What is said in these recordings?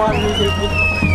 mare nu-i trecut.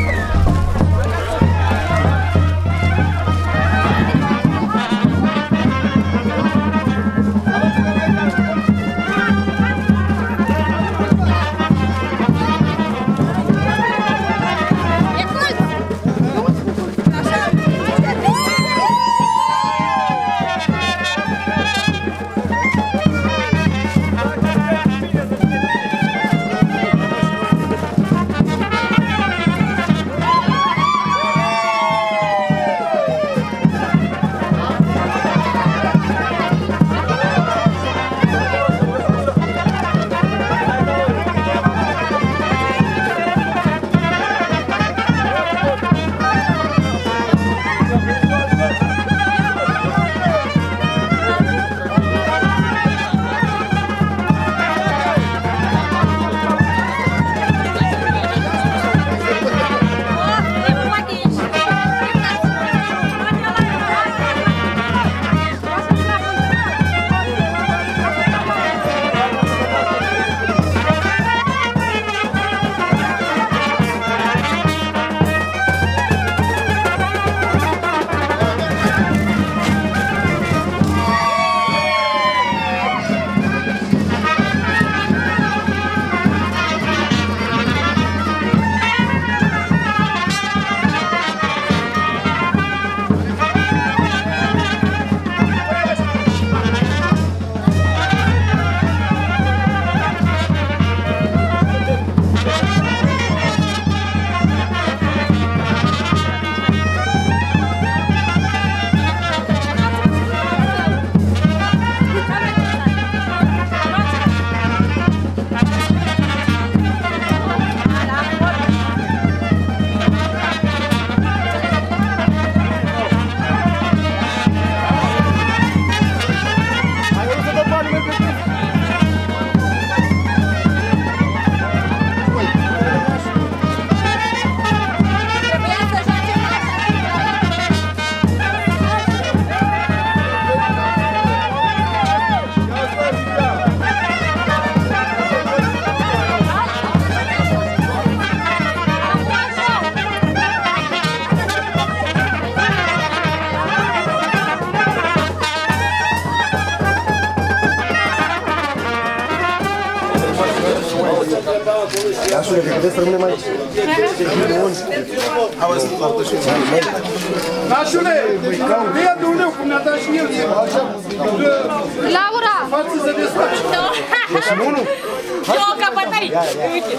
Așa, vedeți să rămânem aici. Nașule, ia de uneu, cum ne-a dat și el. Laura! Față să desfaci. Ești unul? Eu, capătării! Uite!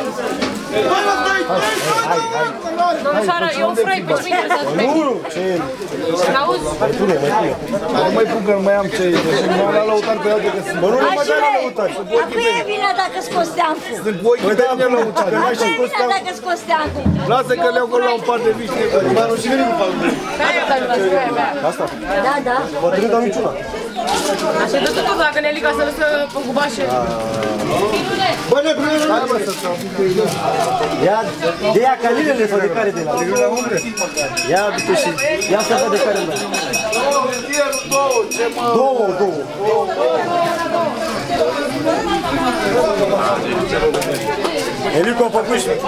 Domnișoară, eu un frăi pe cine să spui. Nu, ce e? Auzi? Mai pune, mai pune. Nu mai pun că nu mai am ce e. M-am luat lăutari pe altă că sunt. Bă, nu mai dai la lăutari. Acum e bine dacă scoți teancul. Sunt cu ochii de mine lăutari. Acum e bine dacă scoți teancul. Lasă că le-au gol la un par de vișne. Mă nu și veni cu palul. Asta? Da, da. Bătrânii dau niciuna. Așa de tot dacă Nelica să lăsă pe gubașe. Bă, nebune, hai mă să stau. Ia, de ia calinele sau de care de la? Ia, du-te și, ia să văd de care îmi dă. Două. Elicu a făcut și...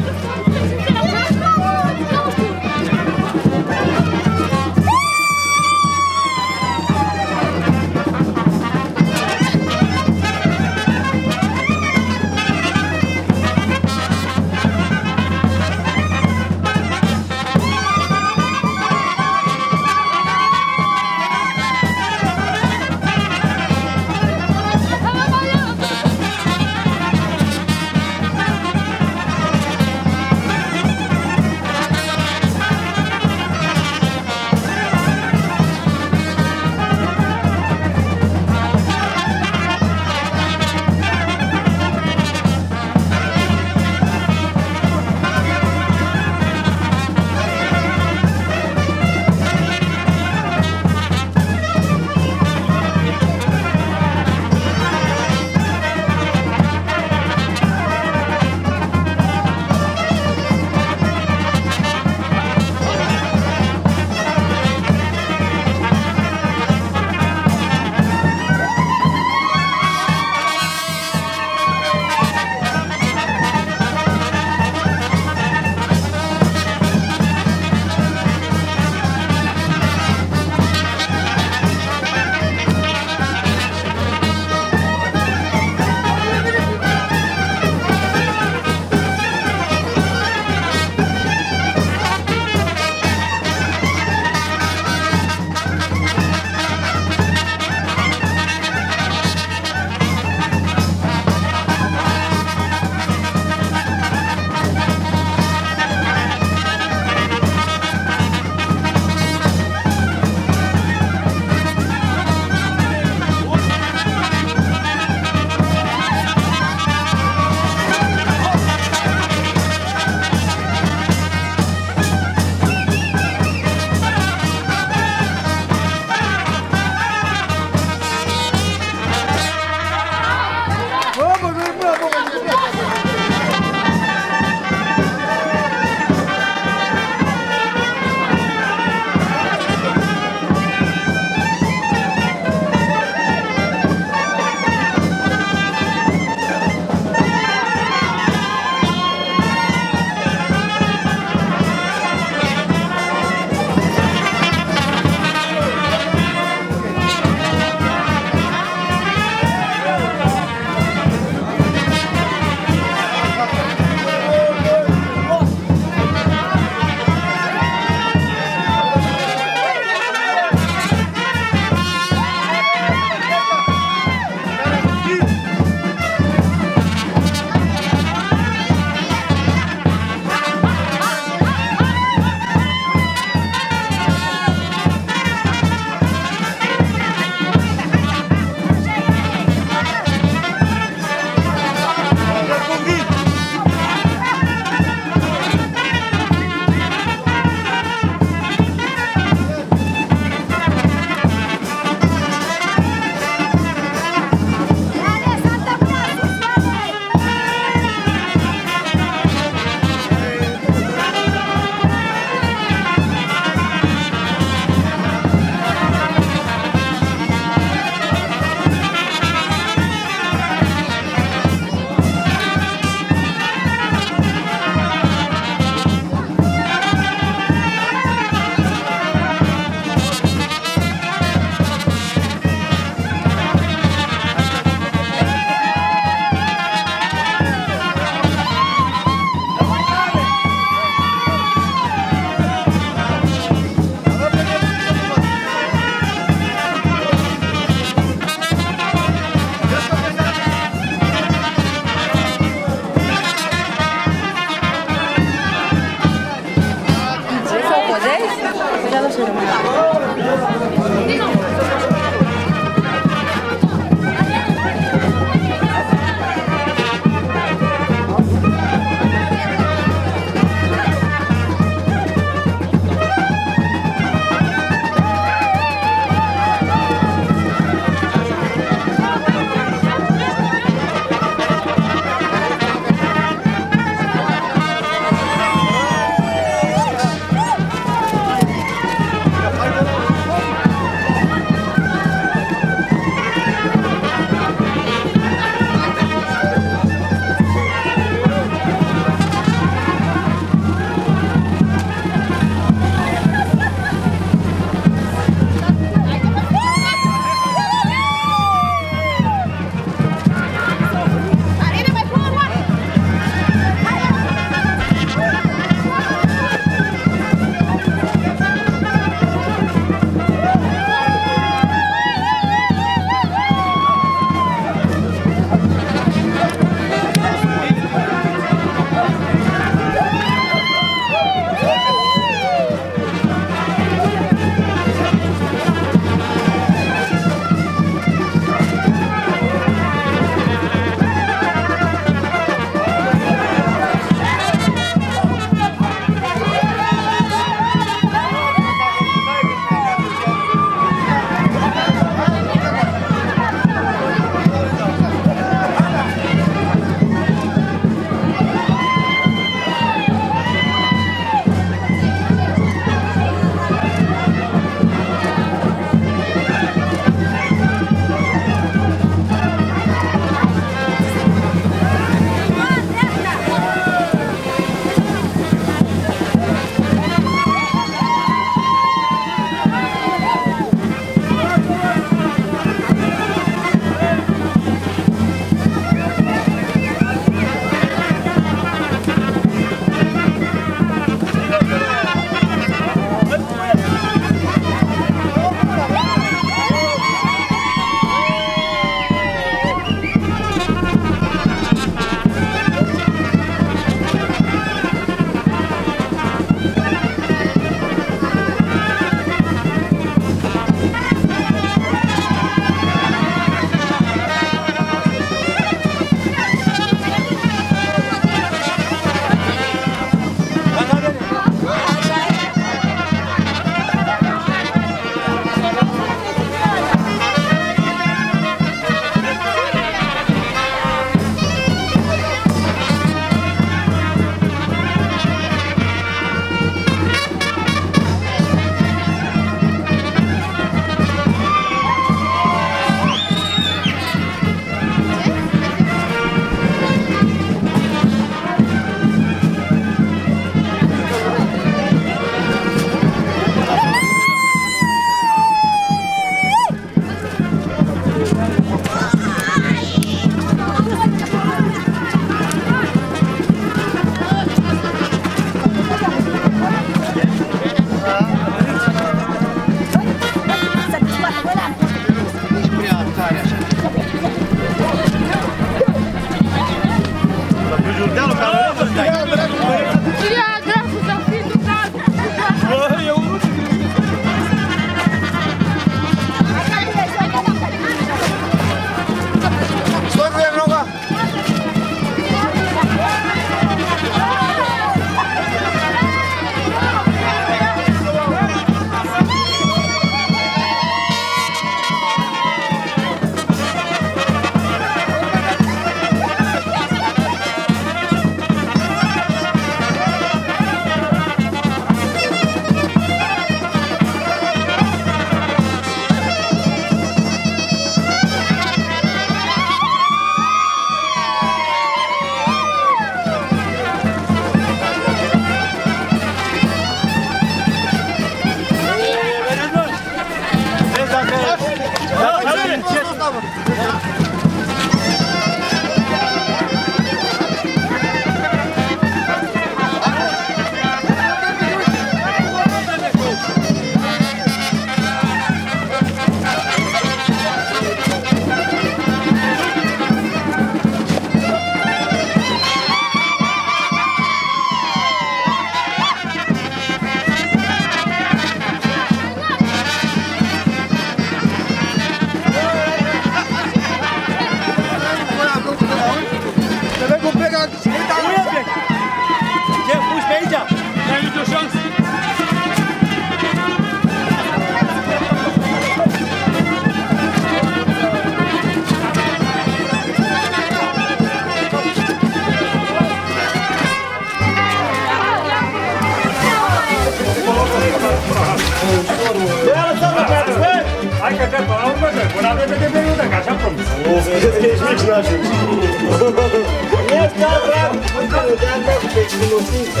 Vezi că ești mic și n-ajungi. Ești adrat! De-am dat pe cunoștință.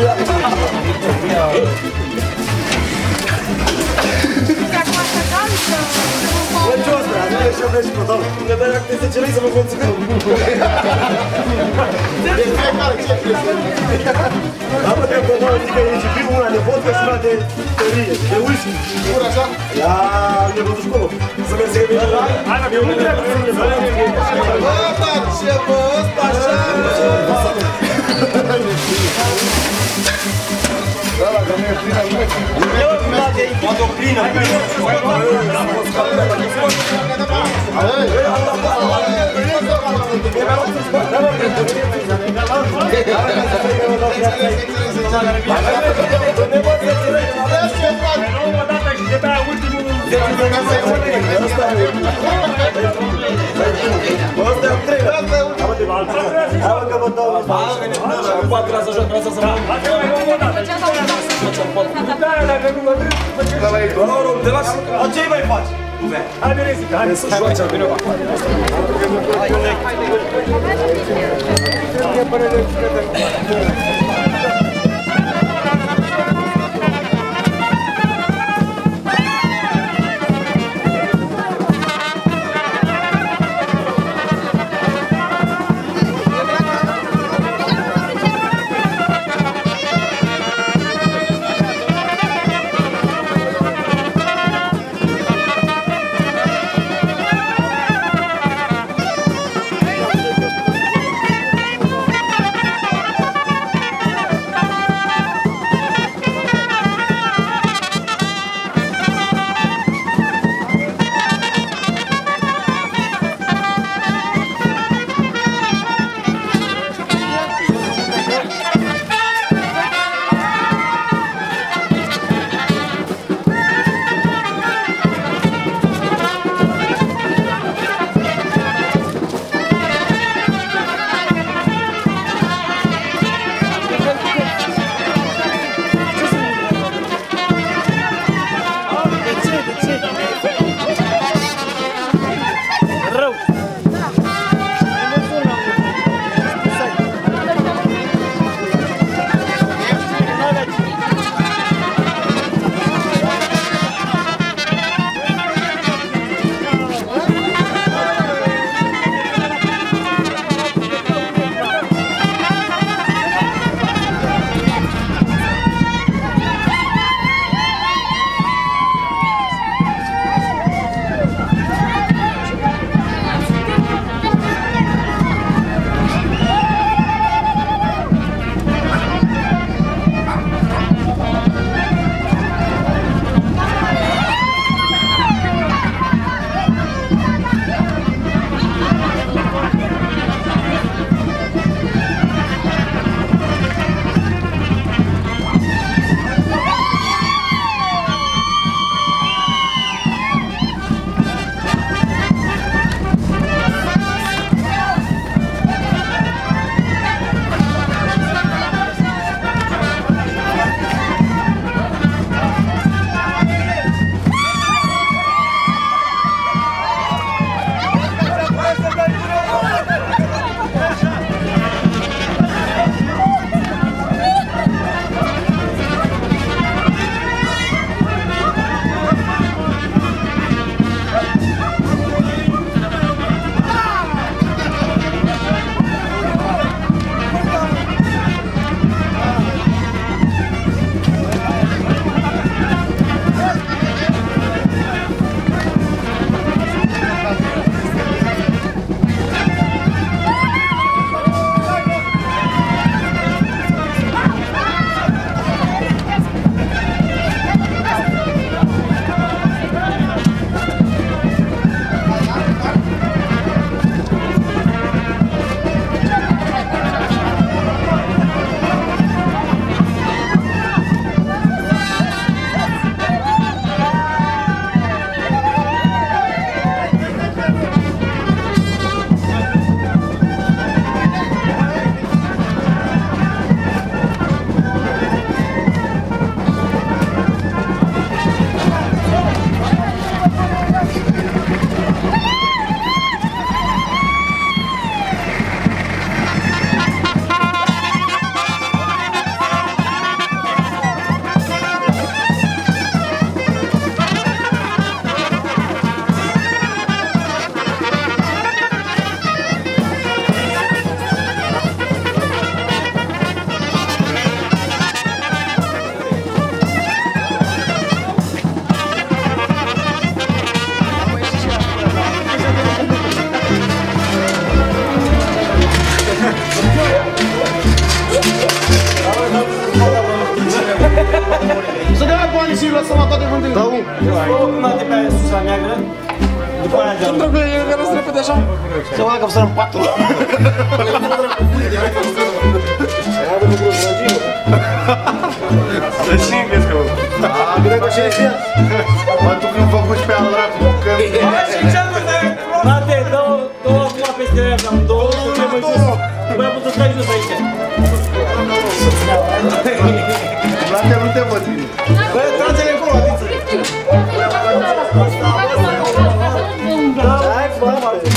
Bă, ce-o spre? Nu e și-o vreți pe tot. Ne dai dacă te cerei să mă conținem. De fiecare ce crezi? Da, bă, că bă, zic că e și primul una de vodka și una de tărie, de whisky. Pur așa? Ia, ne văzut școlo. Să mergi să găbim. Hai, mă, că eu nu trebuie să ne vedem. Bă, dar ce bă, ăsta așa, bă. Da, la că nu e plină lume. Eu, la de aici, o plină. Ce mai faci? Hai, Berezica, hai să joace, vine o și lăsăm la toate vântâile. Da, un. Dată pe aia sus la neagră. După aia de-am. Nu trebuie, e care să repede așa. Se vadă că vă sărăm patru. Aia vă nu vreau dragimă. Să știi că ești că... Bine că și ești. Mă, tu când făcuși pe al dracu, că... Mate, dă-o acum peste aia, am două, să mai jos. Băi, puteți stai jos aici. Mate, nu te văd bine. Băi, trage-le încolo, adiță. Hai, bă, mate.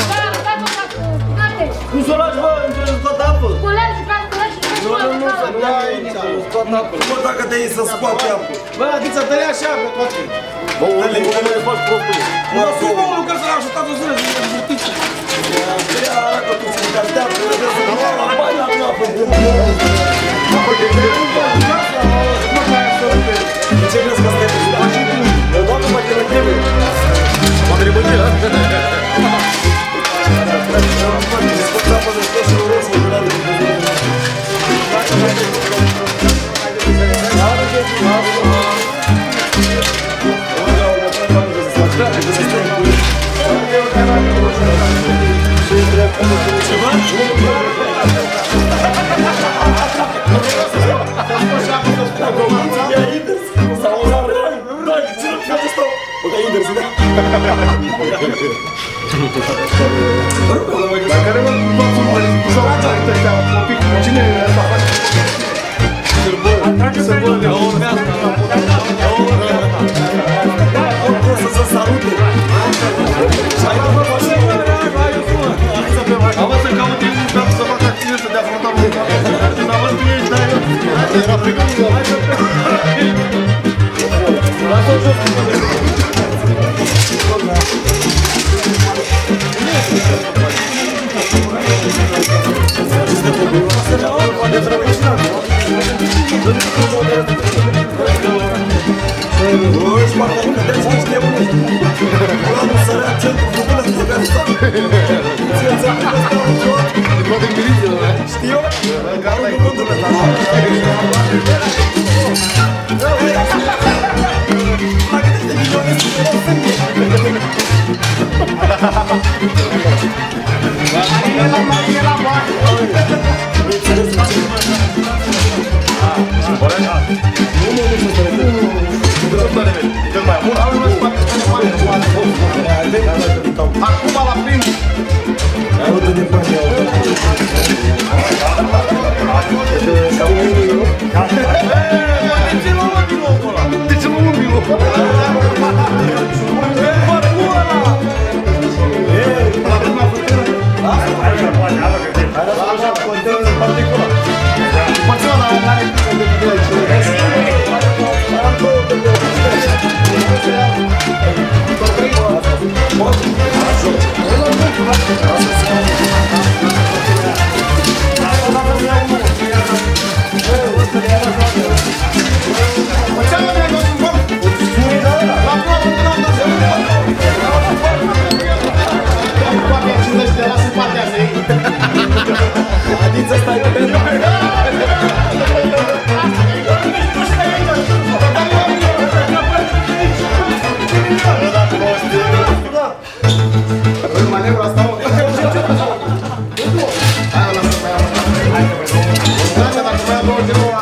Nu s-o lași, bă, înțeles toată apă. Nu să dea aici, toată apă. Bă, dacă te iei să scoate apă. Bă, adiță, dă-le așa, pe toate. Dă-le, cum le faci prostul. Mă, să mă, Lucas, l-a ajutat o zână, să-i ajutiți. Ia, arată tu să-i dea apă, trebuie să dea la bani la apă. Ce crezi că asta e? Eu doar nu mă trebuie. Mă trebuie de la. Scoți apă de scos și nu vreau să mă dea de Dar care mă toți urmăriți cu sau uitați ăștia un pic, cine e ăsta face? Sărbări. să se salute. Am văzut să caut ei un să fac acțiune, să dea frunta lui. Când am văzut ei, da, era pregătit. Lasă-o jos. Ești parcă nu credeți că ești nebun. Ăla nu sărea centru cu bună de pe asta. Ți-a Toate mirizele, da? știu? Care nu condume la asta. La câte de milioane sunt de sânge. La bani. Nu înțeles de ce. Acum la prim. Uite de bani au. De ce mă umbi, Adiță stai pe pentru. Manevra asta, mă. Hai, lasă, mai am. Dacă mai am 2 zile,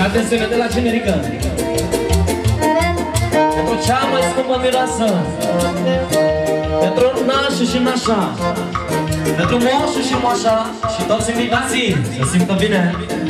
Atențiune de la generică. Pentru cea mai scumpă mireasă, pentru nașul și nașa, pentru moșul și moașa și toți invitații să simtă bine.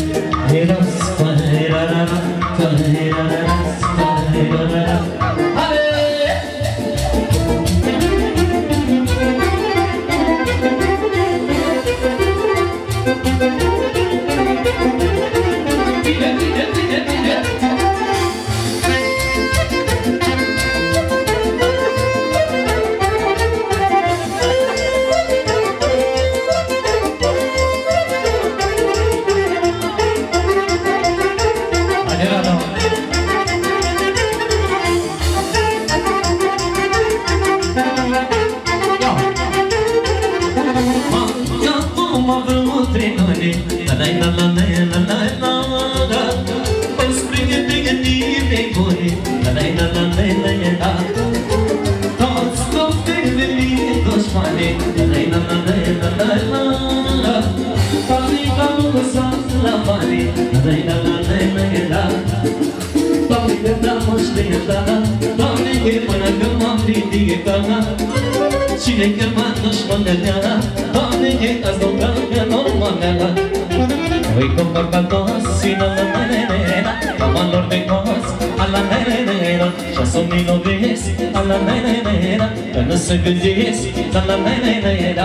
Cine chemat-o-și mândăneala, Doamne, e azi dă-o normală. Oi compărbatos, la nenena, Amalor de cos, a la nenena, Și-a milovesc, a la nenena, Că nu se gândesc, a la nenena.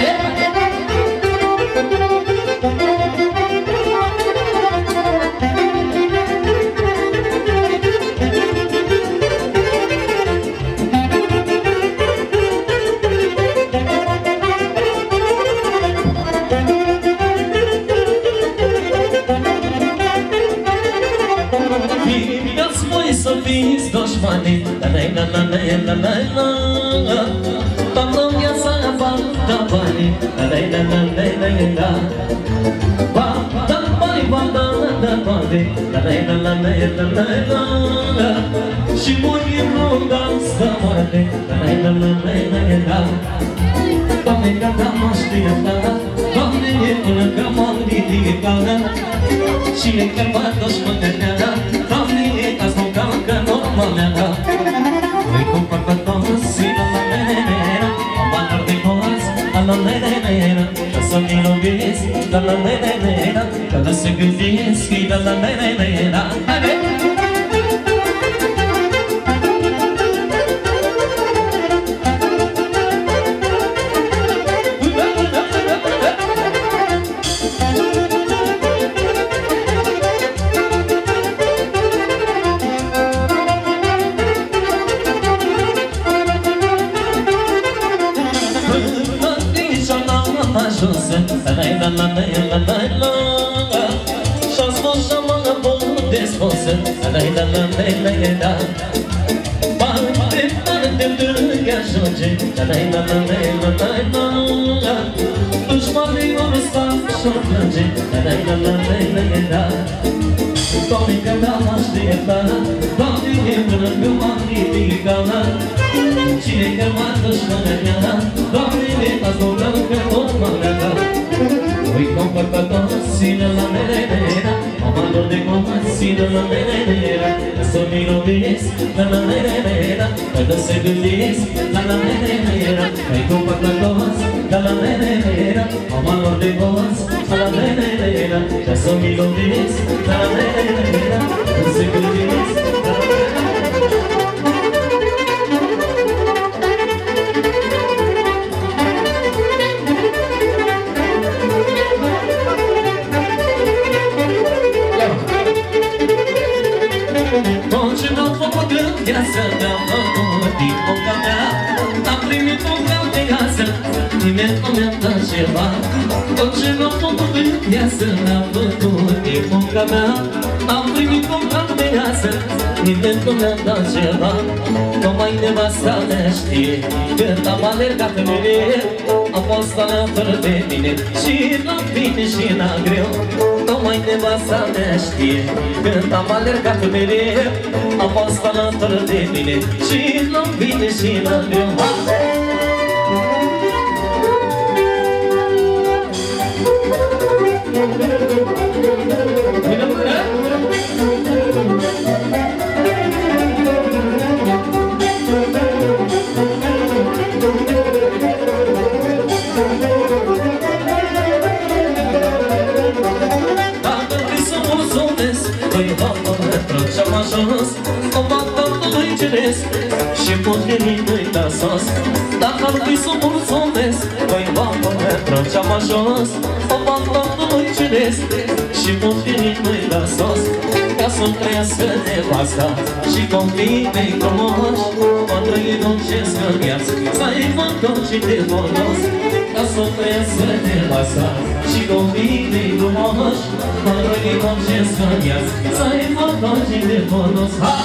Și muri rugați să moarte, Doamne, că n-am așteptat, Doamne, e până că m-am ridicat. Cine chemat-o-și mândăneala, Doamne, e azi nu calcă normală. Oi compărbatos, la nenena, Amalor de cos, a la nenena, Și-a milovesc, la nenena, Că nu se gândesc, la nenena. Și-a spus și mă bun de spusă, Parte de ajunge, Dușmanii ori sta și-o plânge, Doamne, că n-am așteptat, Doamne, e până că m-am ridicat. Cine chemat-o-și mândăneala, Doamne, e azi nu calcă normală. Oi compărbatos, la nenena, Amalor de cos, la nenena, Să milovesc, la nenena, Că nu se gândesc, la nenena. Oi compărbatos, la nenena, Amalor de cos, la nenena, Să milovesc, la nenena, Că nu se gândesc, la nenena. Viața mea m-a făcut din munca mea, Am primit o caudeasă, nimeni nu mi-a dat ceva. Tot ce m-a făcut în viață m-a făcut din munca mea, Am primit o caudeasă, nimeni nu mi-a dat ceva. Numai nevasta mea știe, când am alergat mereu, Am fost alături de mine și la bine și la greu. Numai nevasta mea știe, când am alergat mereu, Am fost alături de mine și la bine și la greu. Păi vapă trăgeam ajuns O bată lui ceresc Și puterii nu-i da sos Dacă ar fi să mulțumesc Păi vapă trăgeam ajuns O bată lui ceresc Și puterii nu-i da sos Ca să-mi trăiască nevasta Și copiii mei frumoși Mă trăi ducesc în viață Să-i văd tot ce te folos Ca să-mi trăiască nevasta Și copiii mei frumoși Mă trăi ducesc în viață Să-i văd tot ce te folos Ha!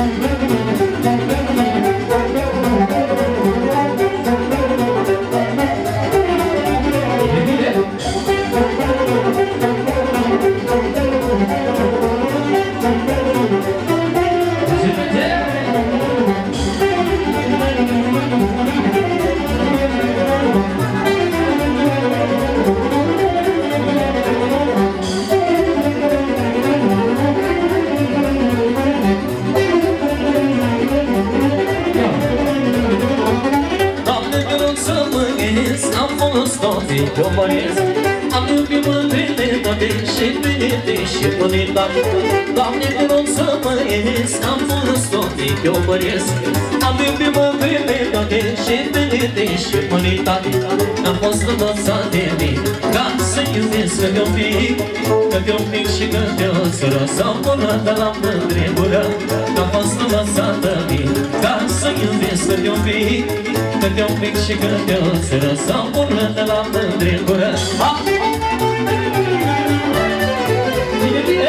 Eu măresc Am iubit mândrele toate Și venite și unitate Doamne, te rog să mă ies Am fost toate, eu măresc Am iubit mândrele toate Și venite și unitate Am fost învățat de mine Ca să iubesc că de-o pic Că de-o pic și că de-o sără Sau până de la mândre gură Am fost învățat de mine Ca să iubesc că de-o pic Că de-o pic și că de-o sără Sau până de la mândre gură Bine, bine!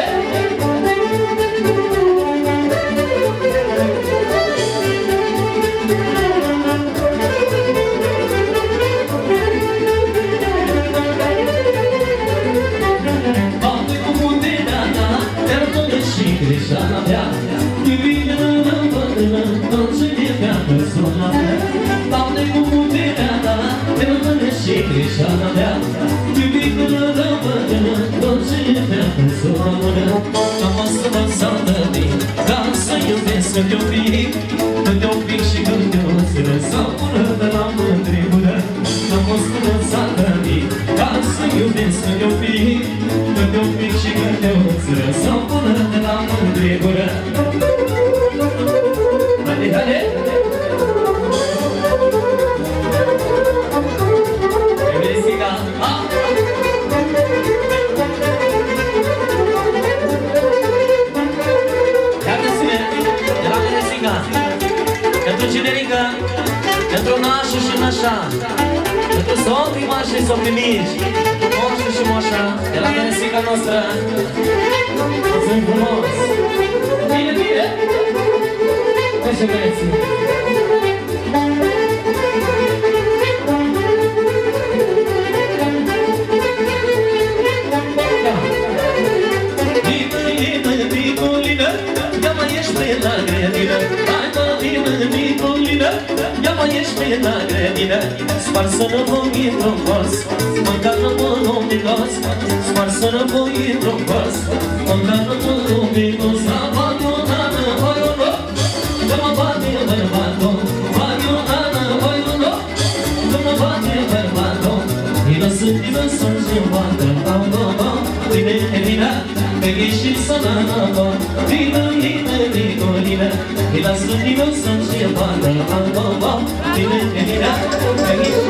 Bate cu puterea ta, iartă-mă și greșeala mea Divină-mă, bătrână, tot ce e mea persoana mea Bate cu puterea ta, iartă-mă și greșeala mea Divină-mă, bătrână, tot ce e mea persoana mea Am fost învățat de mine, ca să iubesc că de-o pic Că de-o pic și că de-o sără Sau până de la mândre gură Am fost învățat de mine, ca să iubesc că de-o pic Că de-o pic și că de-o sără Sau până de la mândre gură Haide, haide! Evelesica, ha! Iată-ți-ne, de la Evelesica Pentru Cinerica, pentru nașul și nașa Pentru socrii mari și socrii mici Moșul și moșa, de la Evelesica noastră Mulțumim frumos! Bine, bine! Așa băieții! Nicolină, ia mai ești pe la grădină Hai mă, Nicolină, ia mai ești pe la grădină Sparsă-nă voi într-un cos, mâncară-mă lumicos Sparsă-nă voi într-un cos, mâncară-mă lumicos Abandonată, voi ună, că mă bate bărbatul Abandonată, voi ună, că mă bate bărbatul Vină să-ți bată, Vine, vine, că ești sănătă Vină, Nicolină, Vina să-ți să-ți bată, Vine, vine, că ești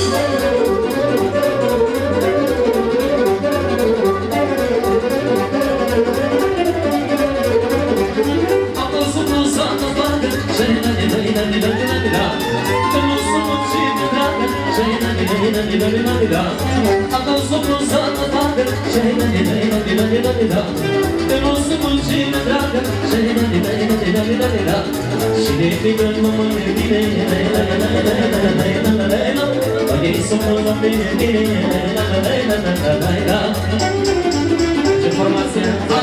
Am văzut o sată bagă Și-na, că nu sunt cine dragă Și-na, am văzut o sată bagă Și-na, că nu sunt cine dragă Și-na, și de frică nu mă vine Păi să mă vine Ce formație